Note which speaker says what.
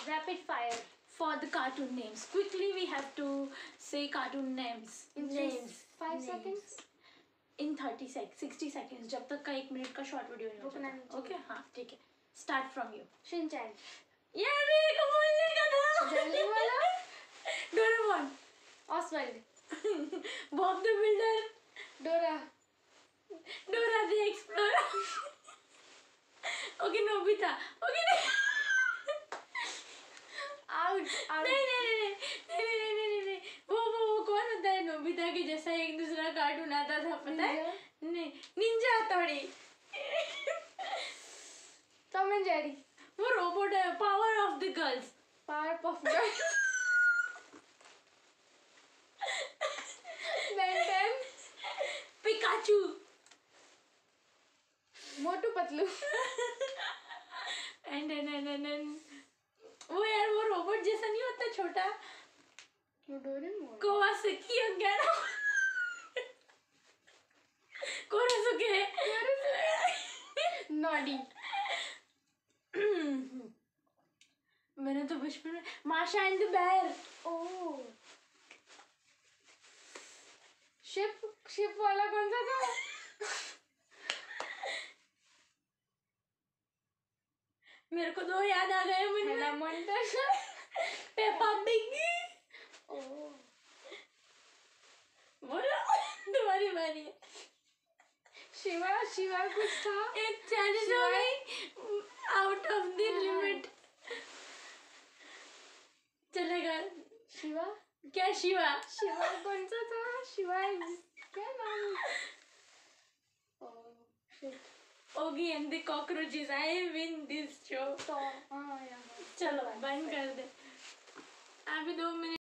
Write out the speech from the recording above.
Speaker 1: Rapid fire.
Speaker 2: For the cartoon names. Quickly we have to say cartoon names.
Speaker 1: Names. 5 seconds.
Speaker 2: In 30 seconds, 60 seconds. जब तक का 1 minute का short video नहीं हो जाता. Okay, हाँ ठीक है. Start from you.
Speaker 1: Shinchan.
Speaker 2: यार मेरे को बोलने का था.
Speaker 1: जल्दी बोलो.
Speaker 2: Doraemon.
Speaker 1: Oswald.
Speaker 2: Bob the Builder.
Speaker 1: Dora.
Speaker 2: Dora the Explorer. Okay, Nobita. Okay.
Speaker 1: Out.
Speaker 2: नहीं. वो कौन होता है नोबिता के जैसा एक दूसरा कार्टून आता था पता है? नहीं, निंजा हथौड़ी.
Speaker 1: Tom and Jerry.
Speaker 2: वो रोबोट है. Power of the girls.
Speaker 1: Powerpuff Girls. Ben 10.
Speaker 2: Pikachu.
Speaker 1: Motu Patlu.
Speaker 2: And वो यार वो रोबोट जैसा नहीं होता छोटा.
Speaker 1: Doraemon.
Speaker 2: Kowalski again. Korosuke.
Speaker 1: Noddy.
Speaker 2: मैंने तो बचपन में Masha and the bear.
Speaker 1: Oh. Ship वाला कौन सा था?
Speaker 2: मेरे को दो याद आ गए मुझे. Peppa Pig.
Speaker 1: ओह.
Speaker 2: बोलो. तुम्हारी बारी है.
Speaker 1: शिवा कुछ था.
Speaker 2: एक चैलेंज हो गई. Out of the limit. चलेगा.
Speaker 1: शिवा.
Speaker 2: क्या शिवा
Speaker 1: कौन सा था? शिवा क्या नाम? Oh shit.
Speaker 2: Oggy and the cockroaches. I win this show.
Speaker 1: तो हाँ यार.
Speaker 2: चलो बंद कर दे. अभी 2 मिनट